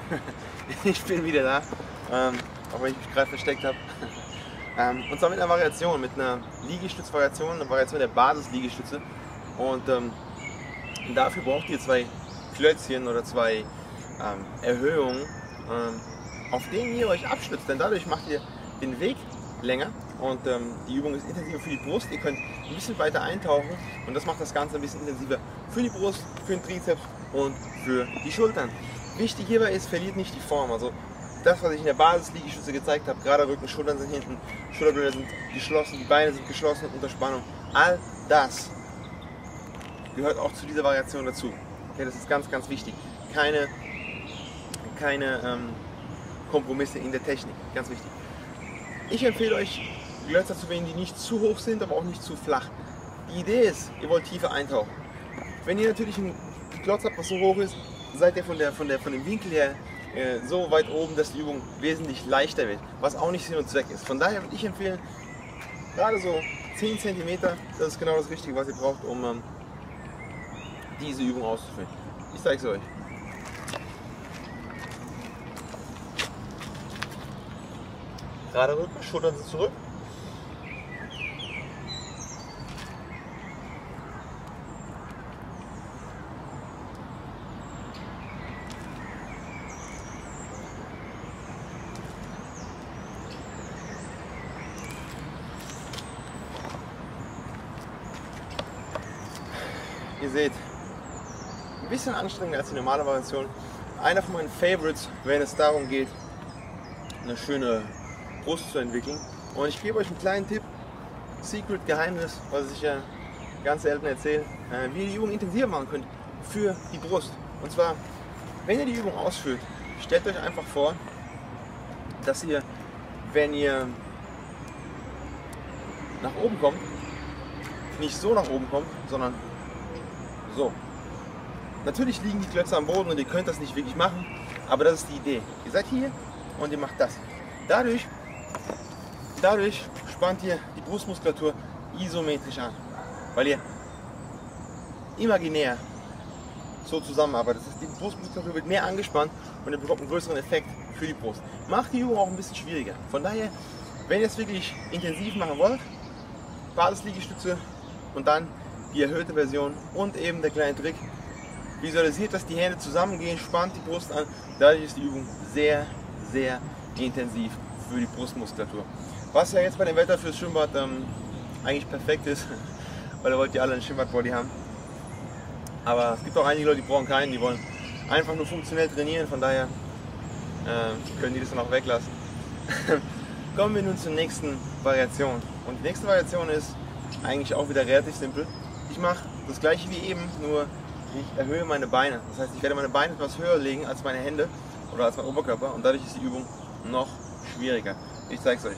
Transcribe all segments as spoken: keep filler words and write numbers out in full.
Ich bin wieder da, ähm, auch wenn ich mich gerade versteckt habe. Ähm, und zwar mit einer Variation, mit einer Liegestützvariation, eine Variation der Basisliegestütze. Und ähm, dafür braucht ihr zwei Klötzchen oder zwei ähm, Erhöhungen, ähm, auf denen ihr euch abstützt. Denn dadurch macht ihr den Weg länger und ähm, die Übung ist intensiver für die Brust. Ihr könnt ein bisschen weiter eintauchen und das macht das Ganze ein bisschen intensiver für die Brust, für den Trizeps und für die Schultern. Wichtig hierbei ist, verliert nicht die Form. Also das, was ich in der Basisliegestütze gezeigt habe, gerade Rücken, Schultern sind hinten, Schulterblätter sind geschlossen, die Beine sind geschlossen unter Spannung. All das gehört auch zu dieser Variation dazu. Okay, das ist ganz, ganz wichtig. Keine, keine ähm, Kompromisse in der Technik, ganz wichtig. Ich empfehle euch, Glötzer zu wählen, die nicht zu hoch sind, aber auch nicht zu flach. Die Idee ist, ihr wollt tiefer eintauchen. Wenn ihr natürlich einen Klotz habt, was so hoch ist, seid ihr von, der, von, der, von dem Winkel her äh, so weit oben, dass die Übung wesentlich leichter wird, was auch nicht Sinn und Zweck ist. Von daher würde ich empfehlen, gerade so zehn Zentimeter, das ist genau das Richtige, was ihr braucht, um ähm, diese Übung auszuführen. Ich zeige es euch. Gerade Rücken, Schultern sind zurück. Ihr seht, ein bisschen anstrengender als die normale Variation. Einer von meinen Favorites, wenn es darum geht, eine schöne Brust zu entwickeln. Und ich gebe euch einen kleinen Tipp, Secret Geheimnis, was ich ja ganz selten erzähle, wie ihr die Übung intensiver machen könnt für die Brust. Und zwar, wenn ihr die Übung ausführt, stellt euch einfach vor, dass ihr, wenn ihr nach oben kommt, nicht so nach oben kommt, sondern so. Natürlich liegen die Klötze am Boden und ihr könnt das nicht wirklich machen, aber das ist die Idee. Ihr seid hier und ihr macht das. Dadurch, dadurch spannt ihr die Brustmuskulatur isometrisch an, weil ihr imaginär so zusammenarbeitet. Das heißt, die Brustmuskulatur wird mehr angespannt und ihr bekommt einen größeren Effekt für die Brust. Macht die Übung auch ein bisschen schwieriger. Von daher, wenn ihr es wirklich intensiv machen wollt, Basisliegestütze und dann die erhöhte Version und eben der kleine Trick. Visualisiert, dass die Hände zusammengehen, spannt die Brust an. Dadurch ist die Übung sehr, sehr intensiv für die Brustmuskulatur. Was ja jetzt bei dem Wetter fürs Schwimmbad ähm, eigentlich perfekt ist, weil ihr wollt ja alle einen Schwimmbad-Body haben. Aber es gibt auch einige Leute, die brauchen keinen, die wollen einfach nur funktionell trainieren, von daher äh, können die das dann auch weglassen. Kommen wir nun zur nächsten Variation. Und die nächste Variation ist eigentlich auch wieder relativ simpel. Ich mache das gleiche wie eben, nur ich erhöhe meine Beine. Das heißt, ich werde meine Beine etwas höher legen als meine Hände oder als mein Oberkörper und dadurch ist die Übung noch schwieriger. Ich zeige es euch.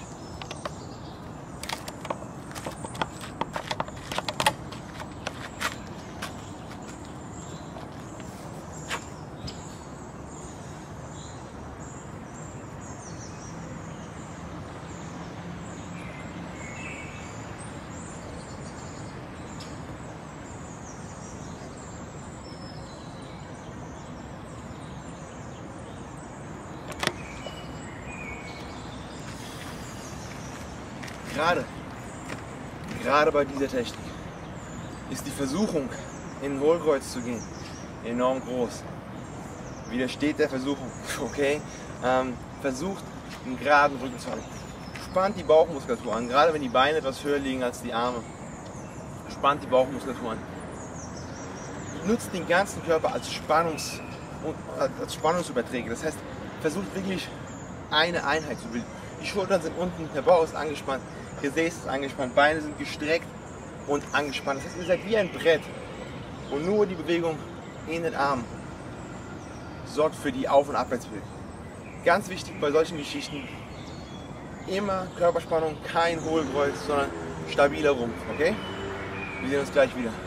Gerade, gerade bei dieser Technik ist die Versuchung, in ein Hohlkreuz zu gehen, enorm groß. Widersteht der Versuchung, okay? Ähm, versucht, einen geraden Rücken zu halten. Spannt die Bauchmuskulatur an, gerade wenn die Beine etwas höher liegen als die Arme. Spannt die Bauchmuskulatur an. Nutzt den ganzen Körper als, Spannungs, als Spannungsüberträger. Das heißt, versucht wirklich eine Einheit zu bilden. Die Schultern sind unten, der Bauch ist angespannt, Gesäß ist angespannt, Beine sind gestreckt und angespannt. Das heißt, ihr seid wie ein Brett und nur die Bewegung in den Armen sorgt für die Auf- und Abwärtsbewegung. Ganz wichtig bei solchen Geschichten, immer Körperspannung, kein Hohlkreuz, sondern stabiler Rumpf, okay? Wir sehen uns gleich wieder.